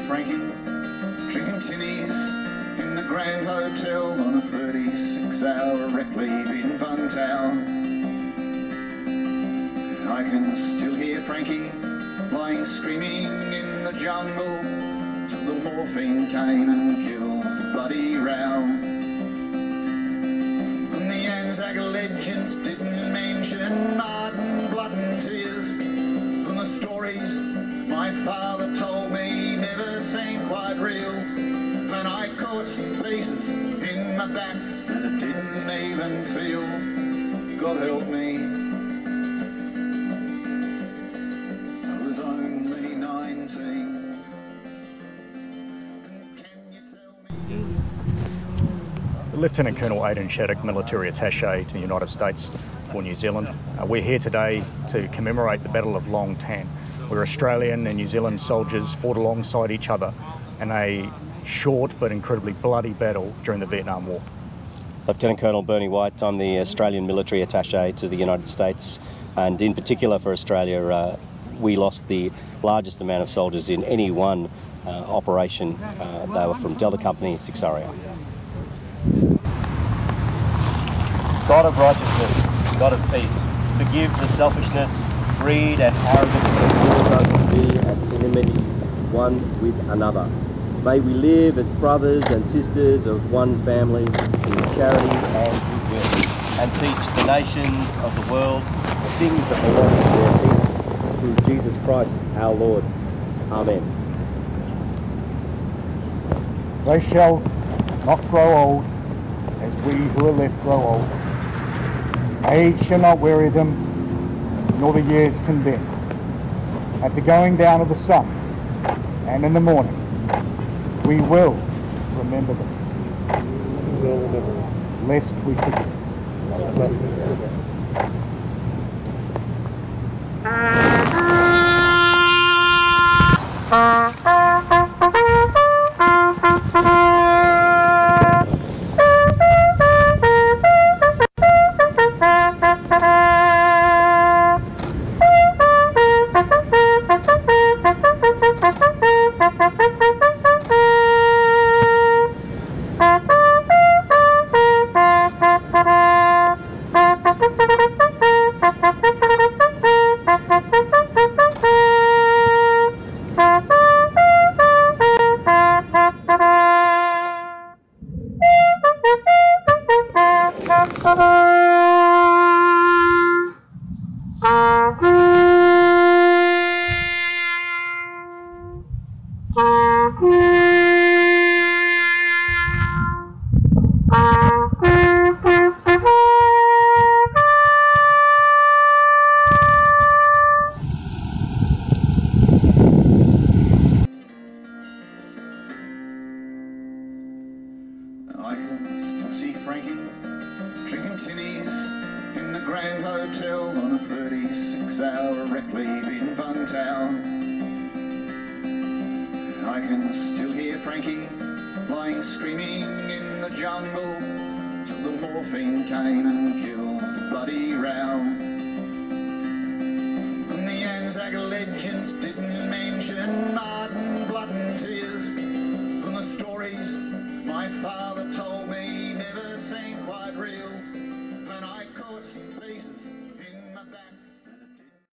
Frankie drinking tinnies in the Grand Hotel on a 36-hour rec leave in Vantau. I can still hear Frankie lying screaming in the jungle till the morphine came and killed the bloody row. And the Anzac legends didn't mention mud and blood and tears, and the stories my father told me never seemed quite real. And I caught some pieces in my back that I didn't even feel. God help me, I was only 19. Can you tell me? Lieutenant Colonel Aidan Shattuck, Military Attaché to the United States for New Zealand. We're here today to commemorate the Battle of Long Tan, where Australian and New Zealand soldiers fought alongside each other in a short but incredibly bloody battle during the Vietnam War. Lieutenant Colonel Bernie White, I'm the Australian Military Attaché to the United States, and in particular for Australia, we lost the largest amount of soldiers in any one operation. They were from Delta Company, 6 RAF. God of righteousness, God of peace, forgive the selfishness, greed and arrogance that cause us to be at enmity one with another. May we live as brothers and sisters of one family in charity and goodwill, and teach the nations of the world the things that belong to their peace, through Jesus Christ our Lord. Amen. They shall not grow old, as we who are left grow old. Age shall not weary them, nor the years condemn. At the going down of the sun, and in the morning, we will remember them. We will remember them, lest we forget. I can still see Frankie drinking tinnies in the Grand Hotel on a 36-hour rec leave in Vantau. I can still hear Frankie lying screaming in the jungle till the morphine came and killed